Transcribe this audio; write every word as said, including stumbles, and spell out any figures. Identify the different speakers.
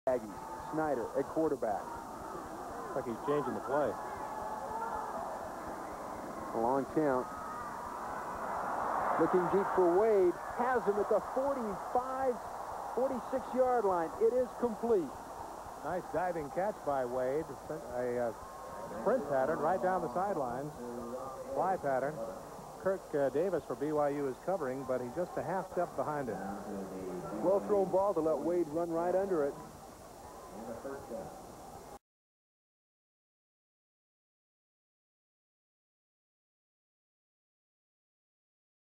Speaker 1: Aggies. Snyder at quarterback.
Speaker 2: Looks like he's changing the play.
Speaker 1: A long count. Looking deep for Wade. Has him at the forty-five, forty-six yard line. It is complete.
Speaker 2: Nice diving catch by Wade. A uh, sprint pattern right down the sidelines. Fly pattern. Kirk uh, Davis for B Y U is covering, but he's just a half step behind him.
Speaker 1: Well thrown ball to let Wade run right under it.